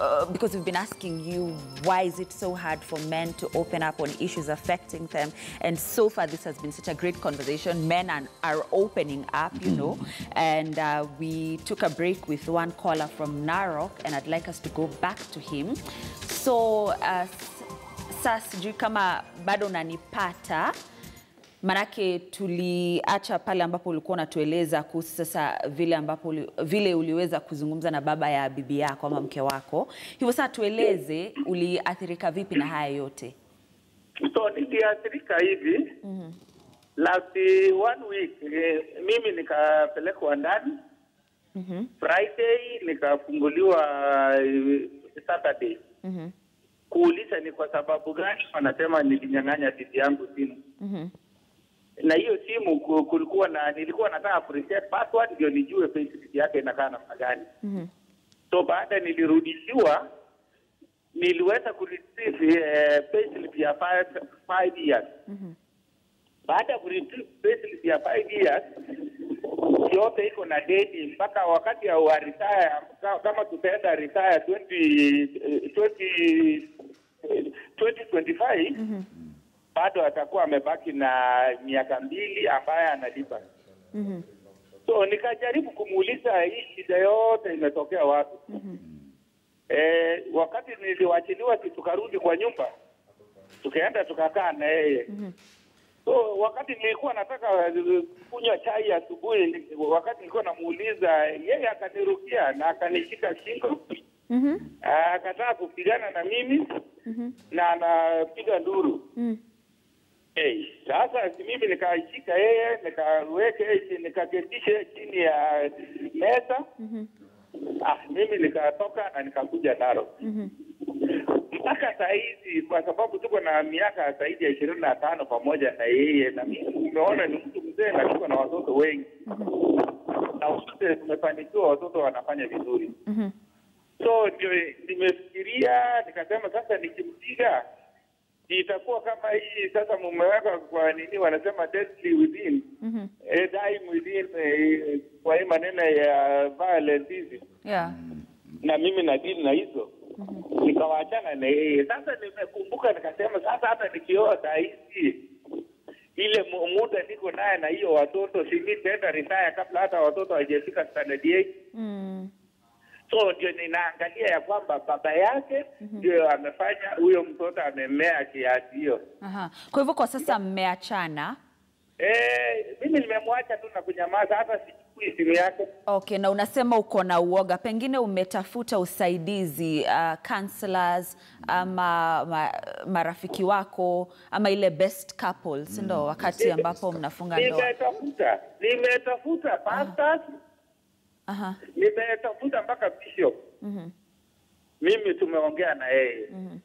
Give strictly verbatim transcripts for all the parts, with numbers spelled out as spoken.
uh, because we've been asking you, why is it so hard for men to open up on issues affecting them? And so far, this has been such a great conversation. Men are, are opening up, you know. And uh, we took a break with one caller from Narok, and I'd like us to go back to him. So, uh, sasa sijui kama bado unanipata. Manake tuliacha pale ambapo ulikuwa unatueleza kuhusu sasa vile ambapo vile uliweza kuzungumza na baba ya bibi yako ama mke wako. Hivyo sasa tueleze uliathirika vipi na haya yote. So niliathirika hivi. Mhm. Last one week eh, mimi nikapelekwa ndani. Mhm. Friday nikafunguliwa Saturday. Mhm. Kuuliza ni kwa sababu gani wanasema nilinyang'anya bibi yangu simu. Mhm. Na hiyo simu kulikuwa na nilikuwa nataka kureset password ndio nijue Facebook yake inakaa namna gani. Mhm. So baada nilirudishiwa niliweza kureceive uh, Facebook ya five, five years. Mhm. Baada kureceive Facebook ya five years yote iko na date mpaka wakati ya retire kama tutaenda retire twenty twenty-five. Mhm. Bado atakuwa amebaki na miaka mbili ambaye analipa. Mhm. So nikajaribu kumuuliza hii shida yote imetokea wapi. Mhm. Eh, wakati niliwachiliwa tukarudi kwa nyumba. Tukaenda tukakaa na yeye. Mhm. So wakati nilikuwa nataka kunywa chai asubuhi, wakati nilikuwa namuuliza yeye akanirukia na akanishika shingo. Mhm. Akataka kupigana na mimi. Mhm. Na anapiga nduru. Mhm. Hey, sasa mimi nikashika yeye, nikaweke nikaketisha chini ya meza. Mhm. Ah, mimi nikatoka na nikakuja Narok. Mhm. Mpaka saa hizi kwa sababu tuko na miaka zaidi ya ishirini na tano pamoja na yeye, na mimi nimeona ni mtu mzee na tuko na watoto wengi. Mhm. Na wote tumefanikiwa, watoto wanafanya vizuri. Mhm. So ndio nimefikiria nikasema sasa nikimpiga itakuwa kama hii sasa mumeweka kwa nini wanasema deadly within. Mhm. Eh, dying within eh, kwa hii maneno ya violence hizi. Yeah. Na mimi na deal na hizo. Mhm. Nikawaachana na yeye. Sasa nimekumbuka nikasema sasa hata nikioa saa hizi ile muda niko naye na hiyo watoto sisi tena retire kabla hata watoto hawajafika standard eight. Mhm. So ndio ninaangalia ya kwamba baba yake ndio mm -hmm. amefanya huyo mtoto amemea kiasi hiyo. Aha. Kwa hivyo kwa sasa mmeachana? Eh, mimi nimemwacha tu na kunyamaza, hata sichukui simu yake. Okay, na unasema uko na uoga. Pengine umetafuta usaidizi, uh, counselors ama ma, marafiki wako ama ile best couples mm. ndo wakati ambapo mnafunga ndoa? Nimetafuta, nimetafuta pastors. Aha. Nimetafuta mpaka bishop. Mhm. Mimi tumeongea na yeye. Mhm.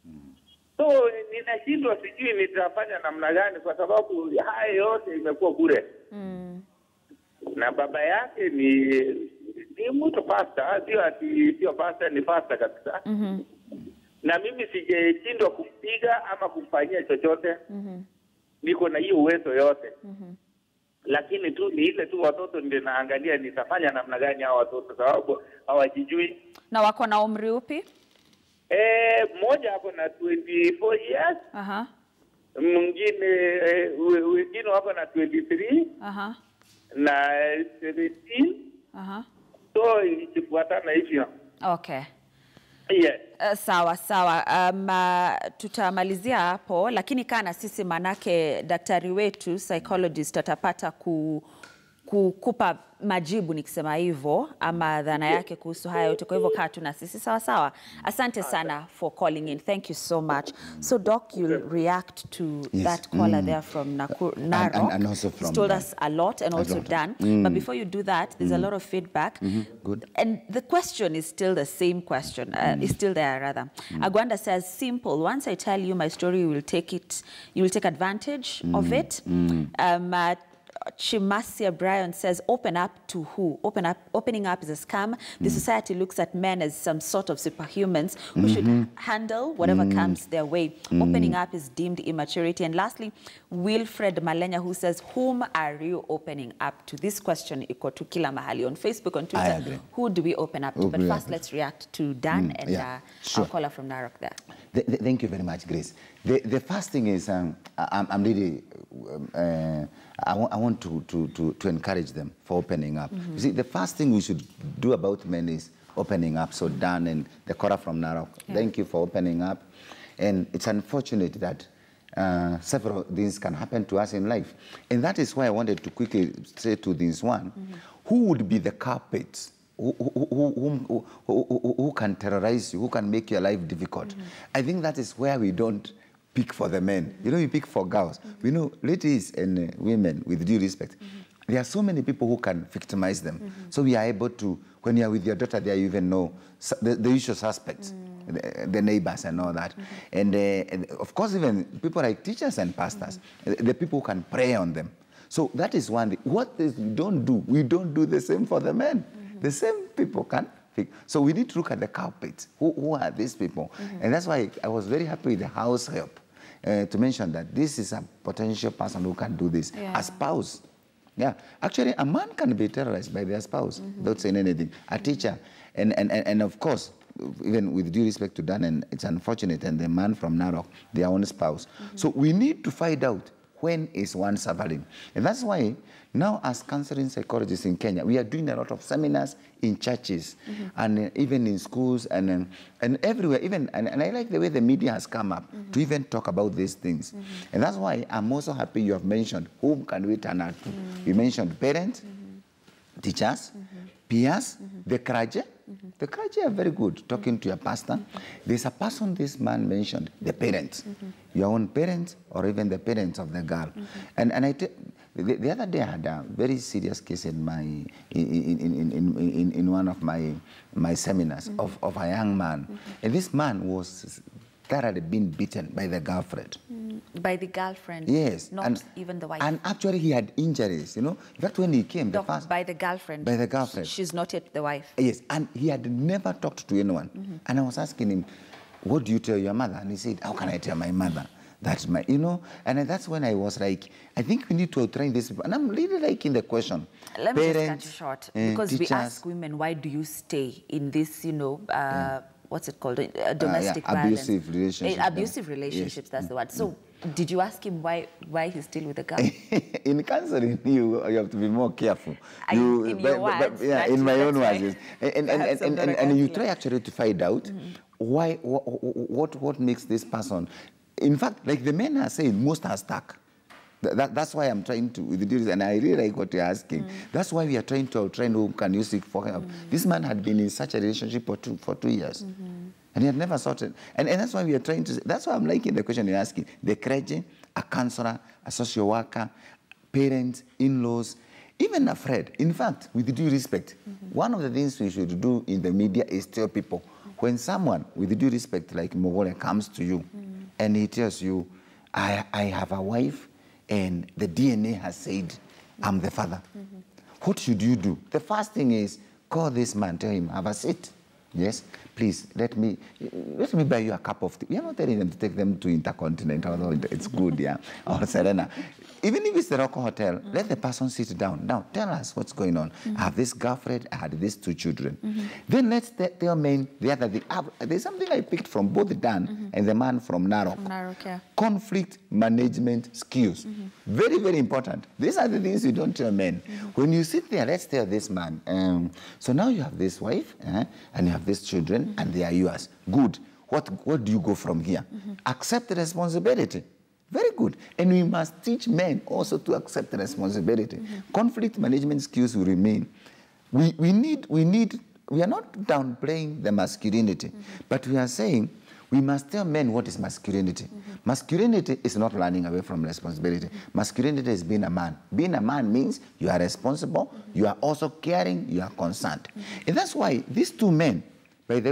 So ninashindwa sijui nitafanya namna gani kwa sababu haya yote imekuwa bure. Mhm. Na baba yake ni ni mtu pastor, sio ati sio pastor, ni pastor kabisa. Mhm. Na mimi sijeshindwa kumpiga ama kumfanyia chochote. Mhm. Niko na hiyo uwezo yote. Mhm. Lakini tu ni ile tu watoto ndio naangalia nitafanya namna gani hao watoto sababu hawajijui. Na wako na umri upi? Eh, mmoja hapo na twenty-four years. Aha. Mwingine wengine hapo na twenty-three. Aha. Na seventeen. Aha. So ikifuatana hivyo. Okay. Yeah. Uh, sawa sawa. Um, uh, tutamalizia hapo, lakini kana sisi manake daktari wetu psychologist atapata ku, ku, kupa majibu nikisema hivyo ama dhana yake kuhusu haya yote. Kwa hivyo kaa tu na sisi sawa sawa. Asante sana for calling in. Thank you so much. So Doc, you'll react to yes. that caller mm. there from Nakur Narok. And, and, and also from He's told us a lot and also lot. done. Mm. But before you do that, there's mm. a lot of feedback. Mm-hmm. Good. And the question is still the same question. Uh, mm. It's still there rather. Mm. Agwanda says, simple. Once I tell you my story, you will take it, you will take advantage mm. of it. Mm. Um, uh, Chimasia Bryan says, open up to who? Open up. Opening up is a scam. The mm. society looks at men as some sort of superhumans who mm-hmm. should handle whatever mm. comes their way. Mm. Opening up is deemed immaturity. And lastly, Wilfred Malenya, who says, whom are you opening up to? This question iko tu kila mahali on Facebook, on Twitter. Who do we open up to? But first, let's react to Dan mm. and yeah. uh, sure. our caller from Narok there. The, the, thank you very much, Grace. The, the first thing is, um, I'm, I'm really, um, uh, I, I want to, to, to, to encourage them for opening up. Mm-hmm. You see, the first thing we should do about men is opening up. So Dan and the caller from Narok, yeah. thank you for opening up. And it's unfortunate that uh, several things can happen to us in life. And that is why I wanted to quickly say to this one, mm-hmm. who would be the carpets? Who, who, who, who, who, who can terrorize you, who can make your life difficult? Mm-hmm. I think that is where we don't pick for the men. Mm-hmm. You know, we pick for girls. Mm-hmm. We know ladies and uh, women, with due respect, mm-hmm. there are so many people who can victimize them. Mm-hmm. So we are able to, when you are with your daughter there, you even know the, the usual suspects, mm-hmm. the, the neighbors and all that. Mm-hmm. and, uh, and of course, even people like teachers and pastors, mm-hmm. the people who can prey on them. So that is one thing. What is, we don't do, we don't do the same for the men. Mm-hmm. The same people can fix. So we need to look at the culprits. Who, who are these people? Mm-hmm. And that's why I was very happy with the house help uh, to mention that this is a potential person who can do this. Yeah. A spouse. Yeah. Actually, a man can be terrorized by their spouse mm-hmm. without saying anything. A teacher. And, and, and, and of course, even with due respect to Dan, and it's unfortunate, and the man from Narok, their own spouse. Mm-hmm. So we need to find out when is one suffering. And that's why now, as counseling psychologists in Kenya, we are doing a lot of seminars in churches mm-hmm. and uh, even in schools and, uh, and everywhere. Even and, and I like the way the media has come up mm-hmm. to even talk about these things. Mm-hmm. And that's why I'm also happy you have mentioned whom can we turn out to. Mm-hmm. You mentioned parents, mm-hmm. teachers, mm-hmm. peers, mm-hmm. the clergy. Mm-hmm. The clergy are very good talking to your pastor. Mm-hmm. There's a person this man mentioned, the parents, mm-hmm. your own parents or even the parents of the girl. Mm-hmm. And, and I The, the other day I had a very serious case in my in, in, in, in, in, in one of my my seminars mm-hmm. of, of a young man. Mm-hmm. And this man was thoroughly been beaten by the girlfriend. Mm, by the girlfriend? Yes. Not and, even the wife? And actually he had injuries, you know. In fact, when he came, Doc, the first... By the girlfriend? By the girlfriend. She's not yet the wife? Yes. And he had never talked to anyone. Mm-hmm. And I was asking him, what do you tell your mother? And he said, how can I tell my mother? That's my, you know, and that's when I was like, I think we need to train these people. And I'm really liking the question. Let me Parents, just cut you short. Uh, because teachers, we ask women, why do you stay in this, you know, uh, yeah. what's it called? Uh, domestic uh, yeah, violence. Abusive relationships. Uh, abusive relationships, yes. That's the word. So mm. did you ask him why why he's still with the girl? In counseling, you, you have to be more careful. I, you, in but, your but, words. But, yeah, in my own words. Yes. And, and, and, and, and, and, and you try actually to find out mm-hmm. why, what, what, what makes this person. In fact, like the men are saying, most are stuck. That, that's why I'm trying to, with the deals, and I really like what you're asking. Mm. That's why we are trying to train who can you seek for help. Mm. This man had been in such a relationship for two, for two years, mm-hmm. and he had never sorted. And, and that's why we are trying to, that's why I'm liking the question you're asking. The clergy, a counselor, a social worker, parents, in-laws, even a friend. In fact, with due respect, mm-hmm. one of the things we should do in the media is tell people, when someone, with due respect, like Mogole, comes to you, mm. and he tells you, I, I have a wife, and the D N A has said, I'm the father. Mm-hmm. What should you do? The first thing is, call this man, tell him, have a seat. Yes, please, let me let me buy you a cup of tea. We are not telling them to take them to Intercontinental, although it's good, yeah, or Serena. Even if it's the Rock Hotel, mm-hmm. let the person sit down. Now, tell us what's going on. Mm-hmm. I have this girlfriend, I had these two children. Mm-hmm. Then let's tell men the other thing. There's something I picked from both Dan mm-hmm. and the man from Narok. From Narok, yeah. Conflict management skills. Mm-hmm. Very, very important. These are the things you don't tell men. Mm-hmm. When you sit there, let's tell this man, um, so now you have this wife, uh, and you have these children, mm-hmm. and they are yours. Good. What, what do you go from here? Mm-hmm. Accept the responsibility. Very good. And we must teach men also to accept the responsibility. Mm-hmm. Conflict management skills will remain. We, we, need, we, need, we are not downplaying the masculinity, mm-hmm. but we are saying we must tell men what is masculinity. Mm-hmm. Masculinity is not running away from responsibility. Mm-hmm. Masculinity is being a man. Being a man means you are responsible, mm-hmm. you are also caring, you are concerned. Mm-hmm. And that's why these two men, by the way,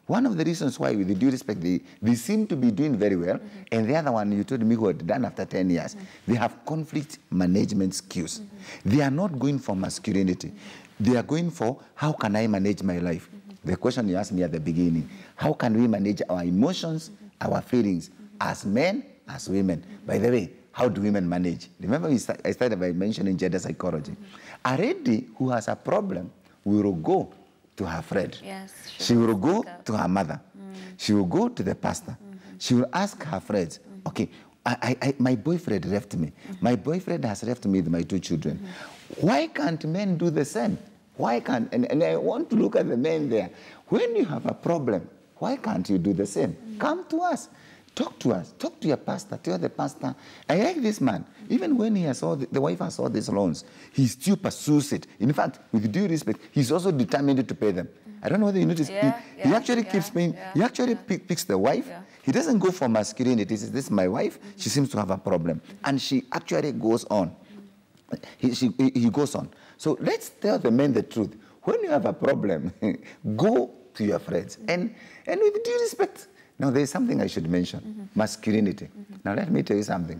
One of the reasons why, with due respect, they, they seem to be doing very well, mm-hmm. and the other one, you told me, who had done after ten years, mm-hmm. they have conflict management skills. Mm-hmm. They are not going for masculinity. Mm-hmm. They are going for, how can I manage my life? Mm-hmm. The question you asked me at the beginning, mm-hmm. how can we manage our emotions, mm-hmm. our feelings, mm-hmm. as men, as women? Mm-hmm. By the way, how do women manage? Remember, we start, I started by mentioning gender psychology. Mm-hmm. A lady who has a problem will go to her friend. Yes, she, she will go up. to her mother. Mm. She will go to the pastor. Mm-hmm. She will ask her friends, mm-hmm. okay, I, I, I, my boyfriend left me. Mm-hmm. My boyfriend has left me with my two children. Mm-hmm. Why can't men do the same? Why can't, and, and I want to look at the men there. When you have a problem, why can't you do the same? Mm-hmm. Come to us. Talk to us. Talk to your pastor. Tell the pastor, I like this man. Even when he has all the, the wife has all these loans, he still pursues it. In fact, with due respect, he's also determined to pay them. I don't know whether you notice. Yeah, he, yeah, he actually yeah, keeps paying. Yeah, he actually yeah. pick, picks the wife. Yeah. He doesn't go for masculinity. He says, this is my wife. Mm-hmm. She seems to have a problem. Mm-hmm. And she actually goes on. Mm-hmm. he, she, he, he goes on. So let's tell the men the truth. When you have a problem, go to your friends. Mm-hmm. And, and with due respect. Now, there's something I should mention, mm-hmm. masculinity. Mm-hmm. Now, let me tell you something.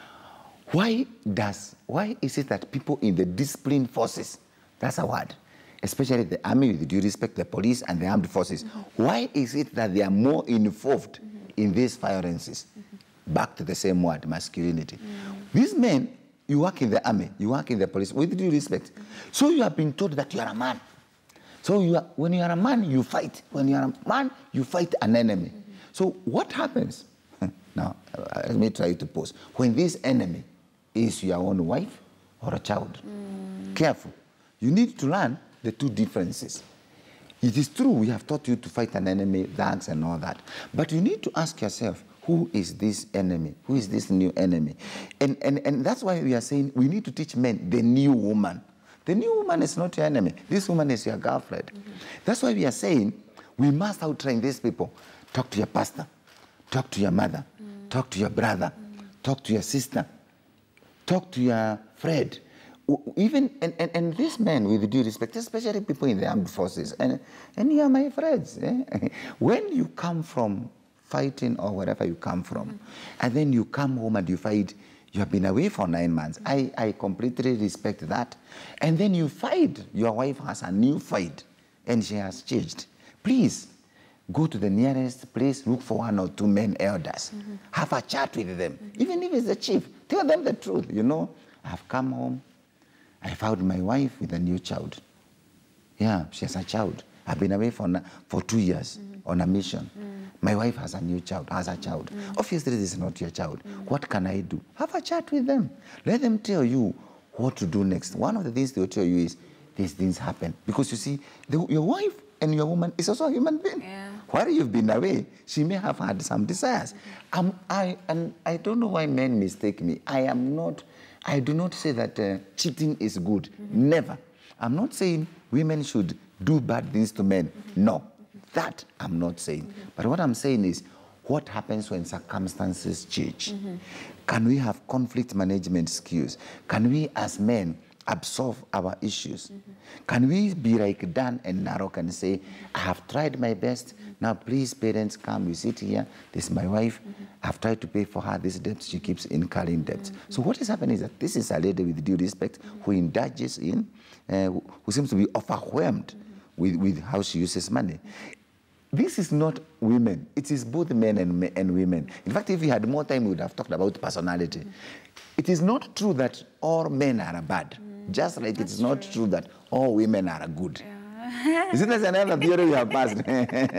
Why does, why is it that people in the disciplined forces, that's a word, especially the army, with due respect, the police and the armed forces, mm-hmm. why is it that they are more involved mm-hmm. in these violences? Mm-hmm. Back to the same word, masculinity. Mm-hmm. These men, you work in the army, you work in the police, with due respect. Mm-hmm. So you have been told that you are a man. So you are, when you are a man, you fight. When you are a man, you fight an enemy. Mm-hmm. So what happens? Now, uh, let me try to pause. When this enemy is your own wife or a child, mm. careful. You need to learn the two differences. It is true we have taught you to fight an enemy, thugs and all that. But you need to ask yourself, who is this enemy? Who is this new enemy? And, and, and that's why we are saying we need to teach men the new woman. The new woman is not your enemy. This woman is your girlfriend. Mm-hmm. That's why we are saying we must out-train these people. Talk to your pastor. Talk to your mother. Mm. Talk to your brother. Mm. Talk to your sister. Talk to your friend. Even, and, and, and these men, with due respect, especially people in the armed forces, and, and you are my friends. Eh? When you come from fighting or wherever you come from, mm. and then you come home and you fight, you have been away for nine months. Mm. I, I completely respect that. And then you fight. Your wife has a new fight, and she has changed. Please, go to the nearest place, look for one or two men elders. Mm-hmm. Have a chat with them. Mm-hmm. Even if it's the chief, tell them the truth. You know, I've come home. I found my wife with a new child. Yeah, she has a child. I've been away for, for two years mm-hmm. on a mission. Mm-hmm. My wife has a new child, has a child. Mm-hmm. Obviously, this is not your child. Mm-hmm. What can I do? Have a chat with them. Let them tell you what to do next. One of the things they'll tell you is, these things happen. Because you see, the, your wife and your woman is also a human being. Yeah. While you've been away, she may have had some desires. Mm-hmm. um, I, and I don't know why men mistake me. I am not, I do not say that uh, cheating is good. Mm-hmm. Never. I'm not saying women should do bad things to men. Mm-hmm. No, that I'm not saying. Mm-hmm. But what I'm saying is, what happens when circumstances change? Mm-hmm. Can we have conflict management skills? Can we as men absorb our issues? Mm-hmm. Can we be like Dan and Narok and say, I have tried my best. Mm-hmm. Now, please, parents, come. You sit here. This is my wife. Mm-hmm. I've tried to pay for her this debt. She keeps incurring debts. Mm-hmm. So what is happening is that this is a lady, with due respect, mm-hmm. who indulges in, uh, who seems to be overwhelmed mm-hmm. with, with how she uses money. Mm-hmm. This is not women. It is both men and, and women. In fact, if we had more time, we would have talked about personality. Mm-hmm. It is not true that all men are bad. Mm-hmm. Just like That's it's not true. true that all women are good. Yeah. You see, that's another theory we have passed. See,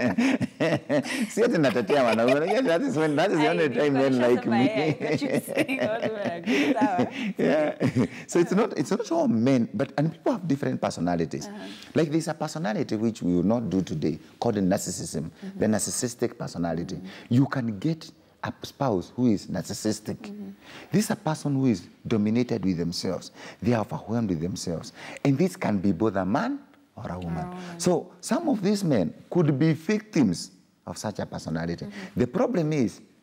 that is when that is the only time men like me. Yeah. So it's not it's not all men, but and people have different personalities. Uh-huh. Like there's a personality which we will not do today called narcissism, mm-hmm. the narcissistic personality. Mm-hmm. You can get a spouse who is narcissistic. Mm-hmm. This is a person who is dominated with themselves. They are overwhelmed with themselves. And this can be both a man or a woman. Oh. So some of these men could be victims of such a personality. Mm-hmm. The problem is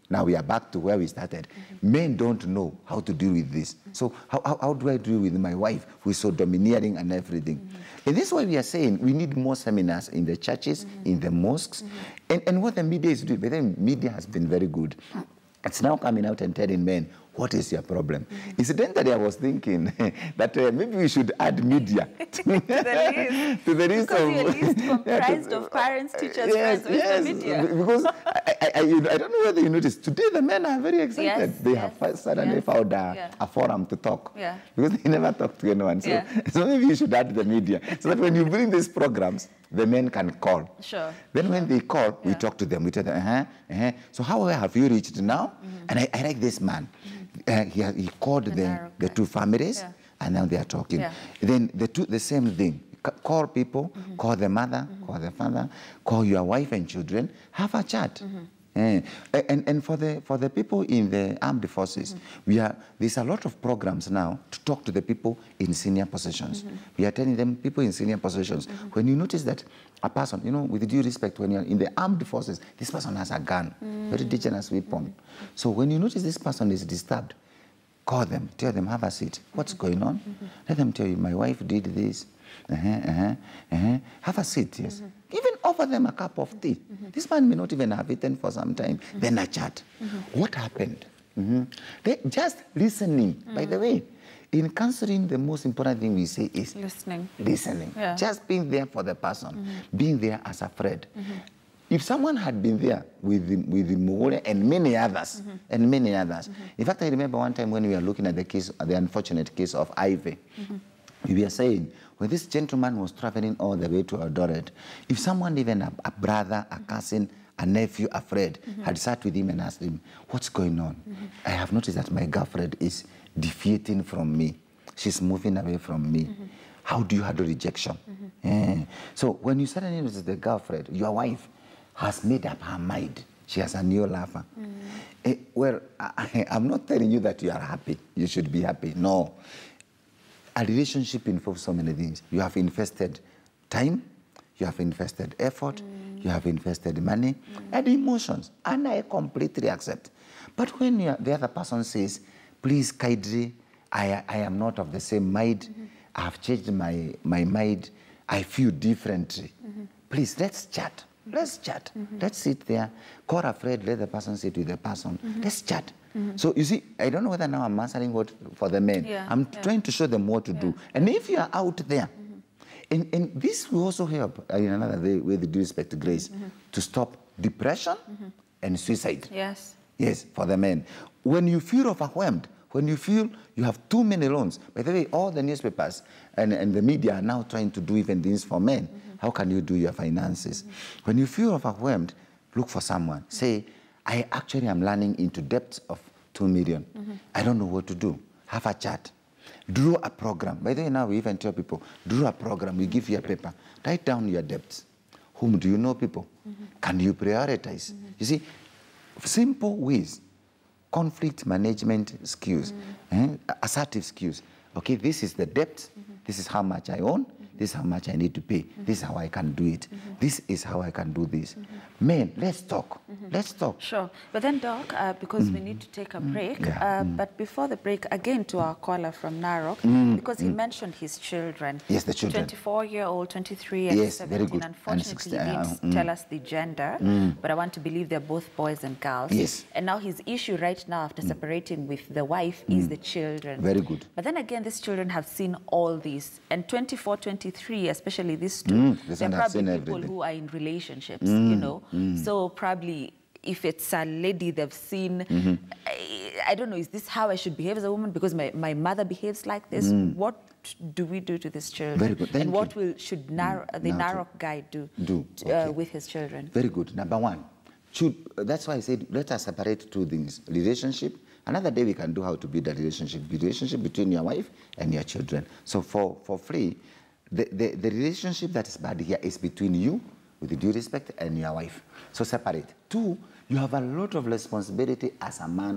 Now we are back to where we started. Mm-hmm. Men don't know how to deal with this. Mm-hmm. So how, how, how do I deal with my wife who is so domineering and everything? Mm-hmm. And this is why we are saying we need more seminars in the churches, mm-hmm. in the mosques, mm-hmm. and, and what the media is doing. But then media has been very good. It's now coming out and telling men, what is your problem? Mm-hmm. Incidentally, I was thinking that uh, maybe we should add media to, to the list. to the list because of, you're list comprised yeah, of parents, teachers, yes, friends, yes, with the media. Because I, I, I, I don't know whether you noticed, today the men are very excited. Yes, they yes, have suddenly yes, found a, yeah. a forum to talk. Yeah. Because they never talk to anyone. So, Yeah. so maybe you should add the media. So that when you bring these programs, the men can call. Sure. Then when they call, yeah. we talk to them. We tell them, uh-huh, uh-huh. So how have you reached now? Mm-hmm. And I, I like this man. Mm-hmm. Uh, he, he called the, the, the two families, yeah. and now they are talking. Yeah. Then the two, the same thing. C call people, mm-hmm. call the mother, mm-hmm. call the father, call your wife and children, have a chat. Mm-hmm. Uh, and and for the for the people in the armed forces, mm-hmm. we are there's a lot of programs now to talk to the people in senior positions. Mm-hmm. We are telling them, people in senior positions, mm-hmm. when you notice that a person, you know, with due respect, when you're in the armed forces, this person has a gun, mm-hmm. very dangerous weapon. Mm-hmm. So when you notice this person is disturbed, call them, tell them, have a seat. What's mm-hmm. going on? Mm-hmm. Let them tell you, my wife did this. Uh-huh, uh-huh, uh-huh. Have a seat, yes. Mm-hmm. Even offer them a cup of tea. Mm-hmm. This man may not even have eaten for some time. Mm-hmm. Then a chat. Mm-hmm. What happened? Mm-hmm. They, just listening. Mm-hmm. By the way, in counseling, the most important thing we say is listening. Listening. Yeah. Just being there for the person. Mm-hmm. Being there as a friend. Mm-hmm. If someone had been there with the, with the Mogole and many others, mm-hmm. and many others. Mm-hmm. In fact, I remember one time when we were looking at the case, the unfortunate case of Ivy, mm-hmm. we were saying, when this gentleman was traveling all the way to Eldoret, if someone, even a, a brother, a cousin, a nephew, a friend, mm-hmm. had sat with him and asked him, what's going on? Mm-hmm. I have noticed that my girlfriend is defeating from me. She's moving away from me. Mm-hmm. How do you handle rejection? Mm-hmm. Yeah. So when you suddenly notice the girlfriend, your wife, has made up her mind. She has a new lover. Mm. Eh, well, I, I'm not telling you that you are happy. You should be happy. No. A relationship involves so many things. You have invested time, you have invested effort, mm. you have invested money, mm. and emotions. And I completely accept. But when you are, the other person says, please, Kaidri, I, I am not of the same mind. Mm-hmm. I have changed my, my mind. I feel differently. Mm-hmm. Please, let's chat. Let's chat. Mm-hmm. Let's sit there. Call a friend, let the person sit with the person. Mm-hmm. Let's chat. Mm-hmm. So you see, I don't know whether now I'm answering what for the men. Yeah, I'm yeah. trying to show them what to yeah. do. And if you are out there, mm-hmm. and, and this will also help in another way with due respect to Grace, mm-hmm. to stop depression mm-hmm. and suicide. Yes. Yes, for the men. When you feel overwhelmed, when you feel you have too many loans, by the way, all the newspapers and, and the media are now trying to do even things for men. Mm-hmm. How can you do your finances? Mm-hmm. When you feel overwhelmed, look for someone. Mm-hmm. Say, I actually am running into debts of two million. Mm-hmm. I don't know what to do. Have a chat. Draw a program. By the way, now we even tell people, draw a program. We give you a paper. Write down your debts. Whom do you know people? Mm-hmm. Can you prioritize? Mm-hmm. You see, simple ways. Conflict management skills. Mm-hmm. eh? Assertive skills. Okay, this is the debt. Mm-hmm. This is how much I own. This is how much I need to pay. Mm-hmm. This is how I can do it. Mm-hmm. This is how I can do this. Mm-hmm. Men, let's talk. Mm-hmm. Let's talk. Sure. But then, Doc, uh, because mm-hmm. we need to take a break, yeah. uh, mm-hmm. but before the break, again to our caller from Narok, mm-hmm. because he mm-hmm. mentioned his children. Yes, the children. twenty-four-year-old, twenty-three, and yes, seventeen. Very good. Unfortunately, he didn't uh, mm. tell us the gender, mm. but I want to believe they're both boys and girls. Yes. And now his issue right now, after mm. separating with the wife, mm. is the children. Very good. But then again, these children have seen all this. And twenty-four, twenty-three, especially these two, mm, they're probably people everything. who are in relationships, mm, you know. Mm. So probably if it's a lady they've seen, mm-hmm. I, I don't know, is this how I should behave as a woman? Because my, my mother behaves like this. Mm. What do we do to these children? Very good. Thank and what you. will should Nar mm. the now Narok guy do, do. To, Okay. uh, with his children? Very good. Number one, should, that's why I said let us separate two things. Relationship. Another day we can do how to build a relationship. Relationship between your wife and your children. So for, for free, the, the, the relationship that is bad here is between you, with due respect, and your wife. So separate. Two, you have a lot of responsibility as a man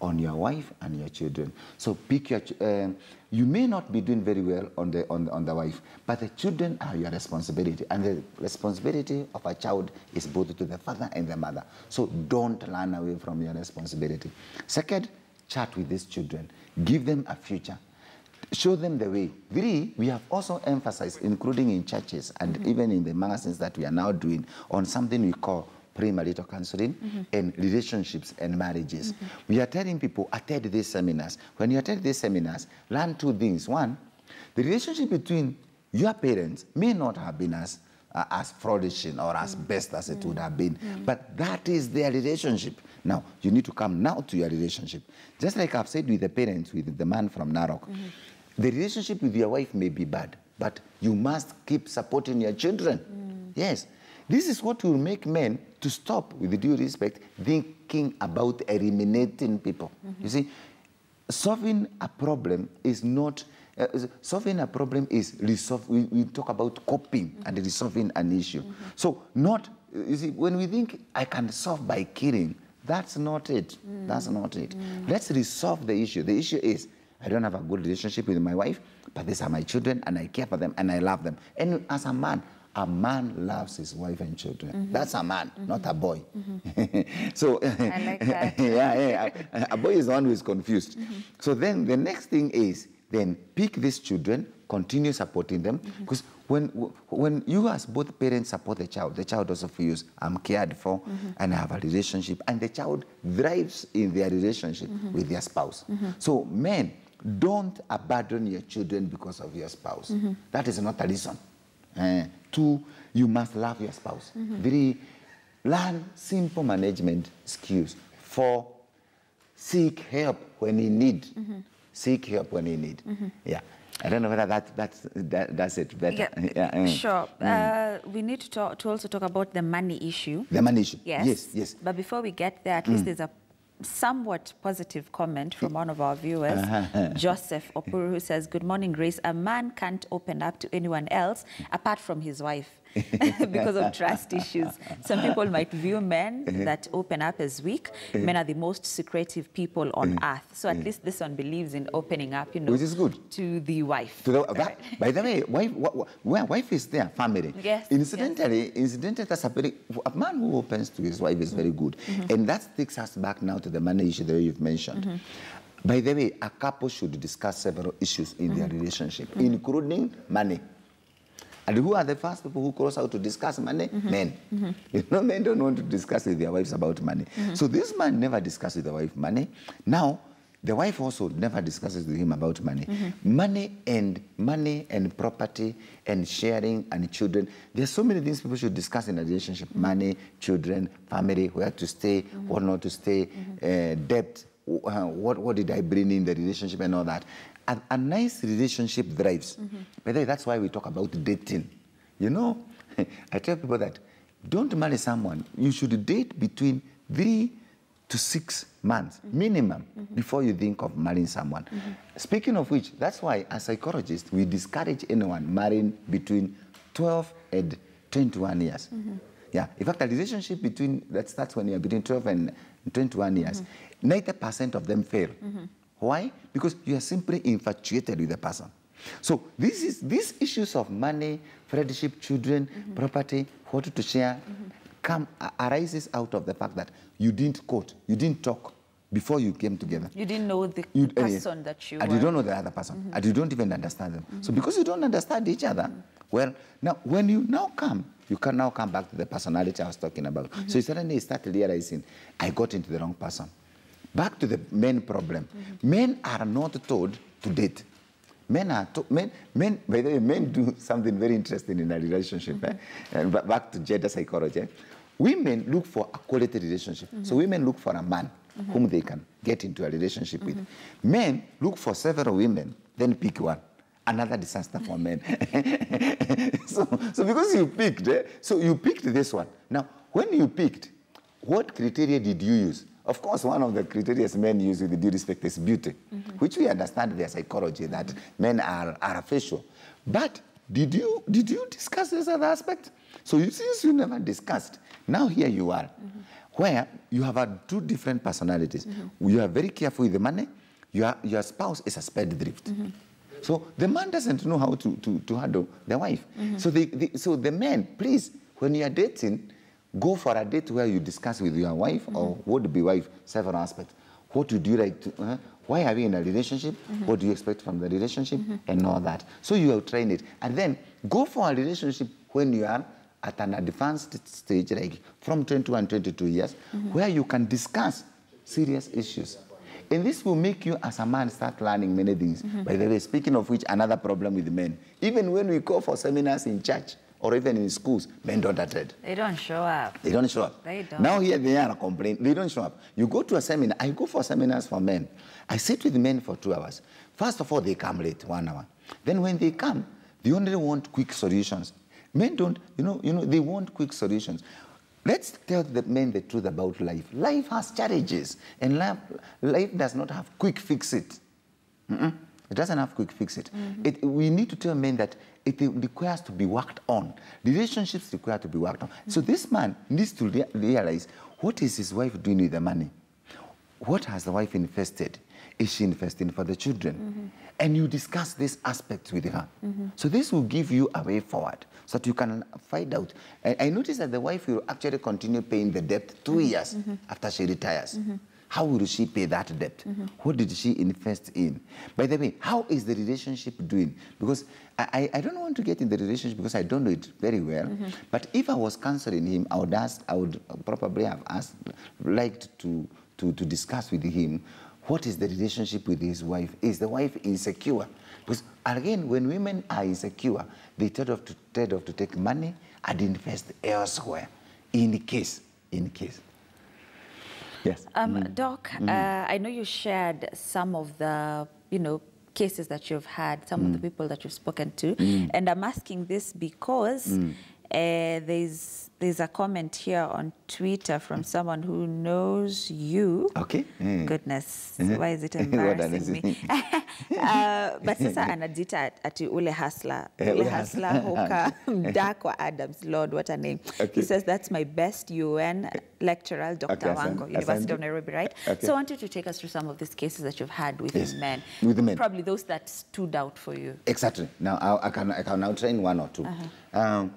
on your wife and your children. So pick your, uh, you may not be doing very well on the, on, on the wife, but the children are your responsibility. And the responsibility of a child is both to the father and the mother. So don't run away from your responsibility. Second, chat with these children. Give them a future. Show them the way. Three, we have also emphasized, including in churches and mm-hmm. even in the magazines that we are now doing, on something we call premarital counseling mm-hmm. and relationships and marriages. Mm-hmm. We are telling people, attend these seminars. When you attend these seminars, learn two things. One, the relationship between your parents may not have been as, uh, as flourishing or as mm-hmm. best as it mm-hmm. would have been, mm-hmm. but that is their relationship. Now, you need to come now to your relationship. Just like I've said with the parents, with the man from Narok, mm-hmm. the relationship with your wife may be bad, but you must keep supporting your children. Mm. Yes. This is what will make men to stop, with due respect, thinking about eliminating people. Mm-hmm. You see, solving a problem is not, uh, solving a problem is, resolve, we, we talk about coping mm-hmm. and resolving an issue. Mm-hmm. So not, you see, when we think I can solve by killing, that's not it. Mm. That's not it. Mm. Let's resolve the issue. The issue is, I don't have a good relationship with my wife, but these are my children, and I care for them, and I love them. And as a man, a man loves his wife and children. Mm-hmm. That's a man, mm-hmm. not a boy. Mm-hmm. So, I like that. yeah, yeah, a, a boy is the one who is confused. Mm-hmm. So then the next thing is, then pick these children, continue supporting them, because mm-hmm. when when you as both parents support the child, the child also feels I'm cared for mm-hmm. and I have a relationship, and the child thrives in their relationship mm-hmm. with their spouse. Mm-hmm. So men, don't abandon your children because of your spouse. Mm-hmm. That is not a reason. Uh, two, you must love your spouse. Mm-hmm. Three, learn simple management skills. Four, seek help when you need. Mm-hmm. Seek help when you need. Mm-hmm. Yeah. I don't know whether that, that's, that, that's it better. Yeah, yeah. Mm. Sure. Mm. Uh, we need to, talk, to also talk about the money issue. The money issue. Yes. Yes, yes. But before we get there, at mm. least there's a somewhat positive comment from one of our viewers, uh-huh. Joseph Opuru, who says, good morning, Grace. A man can't open up to anyone else apart from his wife because of trust issues. Some people might view men uh-huh. that open up as weak. Uh-huh. Men are the most secretive people on uh-huh. earth. So at uh-huh. least this one believes in opening up, you know, which is good. To the wife. To the, right? that, by the way, wife, where wife is there, family. Yes. Incidentally, yes. incidentally, that's a, very, a man who opens to his wife is very good. Mm-hmm. And that takes us back now to the money issue that you've mentioned. Mm-hmm. By the way, a couple should discuss several issues in mm-hmm. their relationship, mm-hmm. including money. And who are the first people who cross out to discuss money? Mm-hmm. Men. Mm-hmm. You know, men don't want to discuss with their wives about money. Mm-hmm. So this man never discusses with the wife money. Now, the wife also never discusses with him about money. Mm-hmm. Money and money and property and sharing and children. There's so many things people should discuss in a relationship. Mm-hmm. Money, children, family, where to stay, mm-hmm. what not to stay, mm-hmm. uh, debt, uh, what, what did I bring in the relationship and all that. A, a nice relationship thrives. Mm-hmm. By the way, that's why we talk about dating. You know, I tell people that don't marry someone. You should date between three to six months, mm-hmm. minimum, mm-hmm. before you think of marrying someone. Mm-hmm. Speaking of which, that's why, as psychologists, we discourage anyone marrying between twelve and twenty-one years. Mm-hmm. Yeah, in fact, a relationship between, that starts when you're between twelve and twenty-one years, mm-hmm. ninety percent of them fail. Mm-hmm. Why? Because you are simply infatuated with the person. So this is, these issues of money, friendship, children, mm-hmm. property, what to share, mm-hmm. come arises out of the fact that you didn't quote, you didn't talk before you came together. You didn't know the you, person uh, that you and were. you don't know the other person, mm-hmm. and you don't even understand them. Mm-hmm. So because you don't understand each other, mm-hmm. well, now when you now come, you can now come back to the personality I was talking about. Mm-hmm. So you suddenly start realizing, I got into the wrong person. Back to the men problem. Mm-hmm. Men are not told to date. Men are to, men, men, by the way, men do something very interesting in a relationship. Mm-hmm. eh? And back to gender psychology. Eh? Women look for a quality relationship. Mm-hmm. So women look for a man mm-hmm. whom they can get into a relationship mm-hmm. with. Men look for several women, then pick one. Another disaster for men. so, so because you picked, eh? so you picked this one. Now, when you picked, what criteria did you use? Of course, one of the criteria men use with due respect is beauty, mm-hmm. which we understand their psychology, that mm-hmm. men are, are facial. But did you, did you discuss this other aspect? So you, since you never discussed, now here you are. Mm-hmm. where you have uh, two different personalities. Mm-hmm. You are very careful with the money. Your, your spouse is a spendthrift. Mm-hmm. So the man doesn't know how to, to, to handle the wife. Mm-hmm. So, the, the, so the man, please, when you are dating, go for a date where you discuss with your wife mm-hmm. or would-be wife several aspects. What would you like to... Uh, why are we in a relationship? Mm-hmm. What do you expect from the relationship? Mm-hmm. And all that. So you have trained it. And then go for a relationship when you are at an advanced stage, like from twenty-one, twenty-two years, mm-hmm. where you can discuss serious issues. And this will make you, as a man, start learning many things. Mm-hmm. By the way, speaking of which, another problem with men. Even when we go for seminars in church, or even in schools, men don't attend. They don't show up. They don't show up. They don't. Now here they are complaining. They don't show up. You go to a seminar. I go for seminars for men. I sit with men for two hours. First of all, they come late, one hour. Then when they come, they only want quick solutions. Men don't, you know, you know, they want quick solutions. Let's tell the men the truth about life. Life has challenges, and life, life does not have quick fix it. Mm-mm. It doesn't have quick fix it. Mm-hmm. it. We need to tell men that it requires to be worked on. Relationships require to be worked on. Mm-hmm. So this man needs to rea realize, what is his wife doing with the money? What has the wife invested? Is she investing for the children? Mm-hmm. And you discuss this aspect with her. Mm-hmm. So this will give you a way forward so that you can find out. I, I noticed that the wife will actually continue paying the debt two mm-hmm. years mm-hmm. after she retires. Mm-hmm. How will she pay that debt? Mm-hmm. What did she invest in? By the way, how is the relationship doing? Because I, I don't want to get in the relationship because I don't know it very well. Mm-hmm. But if I was counseling him, I would ask, I would probably have asked, liked to, to, to discuss with him, what is the relationship with his wife? Is the wife insecure? Because again, when women are insecure, they tend of to, tend of to take money and invest elsewhere. In case, in case. Yes. Um, mm. Doc, mm. uh, I know you shared some of the, you know, cases that you've had, some mm. of the people that you've spoken to, mm. and I'm asking this because mm. uh, there's there's a comment here on Twitter from someone who knows you. Okay. Mm. Goodness, why is it embarrassing me? uh, but sasa anajita ati ule hustler, ule hustler hoka Mdakwa Adams, Lord, what a name. Okay. He says, that's my best U N lecturer, Doctor Okay, Wango, University of Nairobi, right? Okay. So I want you to take us through some of these cases that you've had with yes. men. With the men. Probably those that stood out for you. Exactly. Now, I, I, can, I can now train one or two. Uh-huh. um,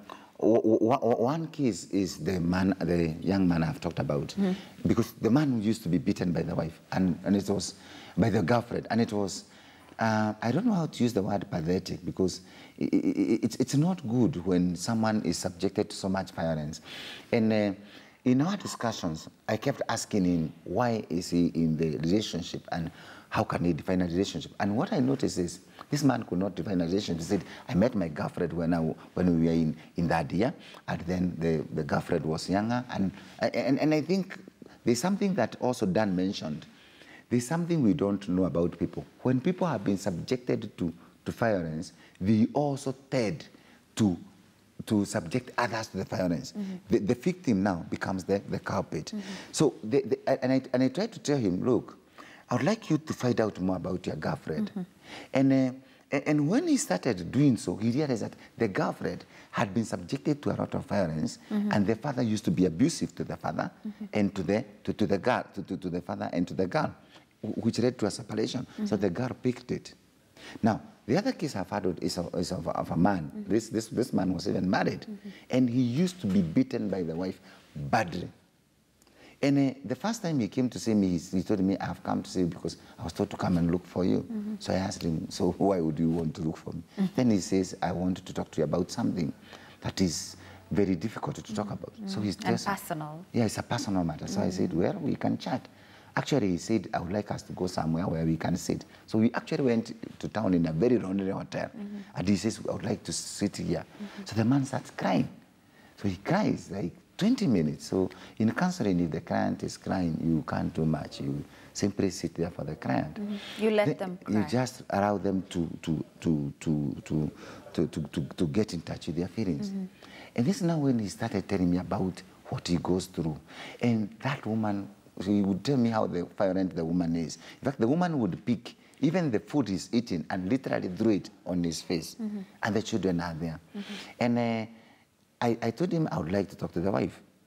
One case is the man, the young man I've talked about, mm-hmm. because the man used to be beaten by the wife, and, and it was by the girlfriend, and it was, uh, I don't know how to use the word pathetic, because it, it, it's, it's not good when someone is subjected to so much violence. And uh, in our discussions, I kept asking him, why is he in the relationship, and how can he define a relationship? And what I noticed is, this man could not define a relationship. He said, I met my girlfriend when, I, when we were in, in that year, and then the, the girlfriend was younger. And, and, and I think there's something that also Dan mentioned. There's something we don't know about people. When people have been subjected to, to violence, they also tend to, to subject others to the violence. Mm-hmm. the, the victim now becomes the, the culprit. Mm-hmm. So, the, the, and, I, and I tried to tell him, look, I would like you to find out more about your girlfriend. Mm-hmm. And, uh, and when he started doing so, he realized that the girlfriend had been subjected to a lot of violence, mm-hmm. and the father used to be abusive to the father, mm-hmm. and to the, to, to the girl, to, to, to the father and to the girl, which led to a separation. Mm-hmm. So the girl picked it. Now, the other case I've had is of, is of, of a man. Mm-hmm. This, this, this man was even married, mm-hmm. and he used to be beaten by the wife badly. And uh, the first time he came to see me, he, he told me, I've come to see you because I was told to come and look for you. Mm-hmm. So I asked him, so why would you want to look for me? Mm-hmm. Then he says, I wanted to talk to you about something that is very difficult to mm-hmm. talk about. Mm-hmm. So he's just, and personal. Yeah, it's a personal matter. So mm-hmm. I said, well, we can chat. Actually, he said, I would like us to go somewhere where we can sit. So we actually went to town in a very lonely hotel. Mm-hmm. And he says, I would like to sit here. Mm-hmm. So the man starts crying. So he cries like twenty minutes. So in counseling, if the client is crying, you can't do much. You simply sit there for the client. Mm-hmm. You let the, them cry. You just allow them to, to, to, to, to, to, to, to, to get in touch with their feelings. Mm-hmm. And this is now when he started telling me about what he goes through. And that woman, he would tell me how the violent the woman is. In fact, the woman would pick even the food he's eating and literally throw it on his face. Mm-hmm. And the children are there. Mm-hmm. And uh, I, I told him I would like to talk to the wife.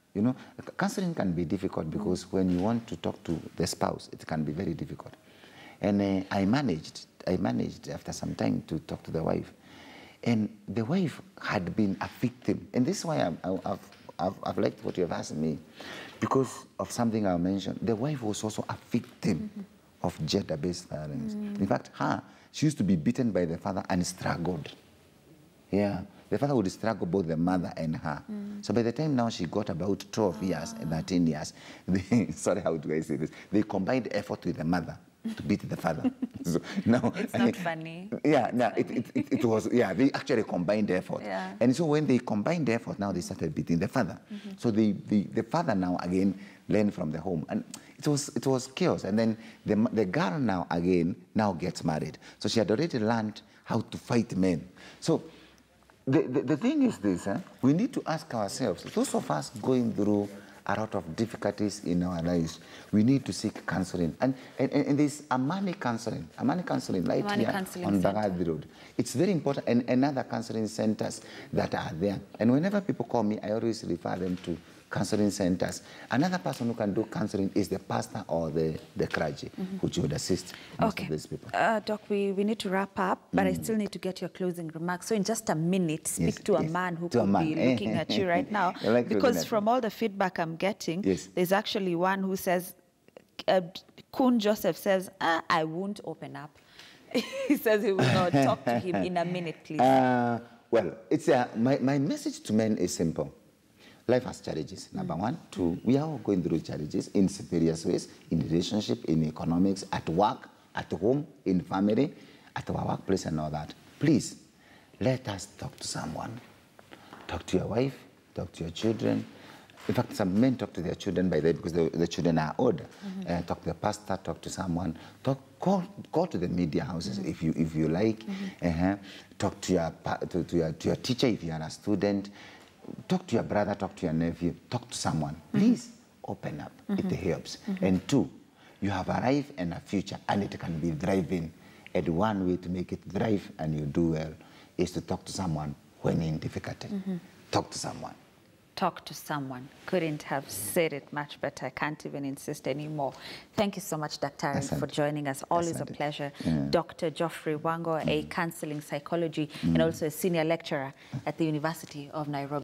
You know, counseling can be difficult because mm. when you want to talk to the spouse, it can be very difficult. And uh, I managed, I managed after some time to talk to the wife. And the wife had been a victim. And this is why I'm, I've, I've, I've liked what you have asked me. Because of something I mentioned, the wife was also a victim mm-hmm. of gender-based violence. Mm. In fact, her, she used to be beaten by the father and struggled. Yeah. The father would struggle both the mother and her. Mm. So by the time now she got about twelve ah. years and thirteen years, they, sorry, how do I say this? They combined effort with the mother to beat the father. So now, it's not I, funny. Yeah, no, it, it, it, it was, yeah, they actually combined effort. Yeah. And so when they combined effort, now they started beating the father. Mm-hmm. So the, the, the father now again learned from the home. And it was, it was chaos. And then the, the girl now again now gets married. So she had already learned how to fight men. So The, the, the thing is this, eh? We need to ask ourselves, those of us going through a lot of difficulties in our lives, we need to seek counseling. And, and, and there's Amani counseling, Amani counseling right Amani here counseling on Bagathi Road. It's very important, and, and other counseling centers that are there. And whenever people call me, I always refer them to counseling centers. Another person who can do counseling is the pastor or the, the clergy, mm-hmm. which would assist most okay. of these people. Uh, Doc, we, we need to wrap up, but mm. I still need to get your closing remarks. So in just a minute, speak yes, to a yes. man who to could man. be looking at you right now. like because from all the feedback I'm getting, yes. there's actually one who says, uh, Kun Joseph says, ah, I won't open up. He says he will not. Talk to him in a minute, please. Uh, well, it's a, my, my message to men is simple. Life has challenges, number mm. one. Two, we are all going through challenges in various ways, in relationship, in economics, at work, at home, in family, at our workplace and all that. Please, let us talk to someone. Talk to your wife, talk to your children. In fact, some men talk to their children by then because the, the children are older. Mm-hmm. uh, talk to the pastor, talk to someone. Talk, call, call to the media houses mm-hmm. if you if you like. Mm-hmm. uh-huh. Talk to your, to, to, your, to your teacher if you are a student. Talk to your brother, talk to your nephew, talk to someone. Please mm-hmm. open up. Mm-hmm. It helps. Mm-hmm. And two, you have a life and a future, and it can be thriving. And one way to make it thrive and you do well is to talk to someone when in difficulty. Mm-hmm. Talk to someone. Talk to someone. Couldn't have said it much better. I can't even insist anymore. Thank you so much, Doctor Aaron, for joining us. Always Asante. a pleasure. Yeah. Doctor Geoffrey Wango, mm. a counseling psychology mm. and also a senior lecturer at the University of Nairobi.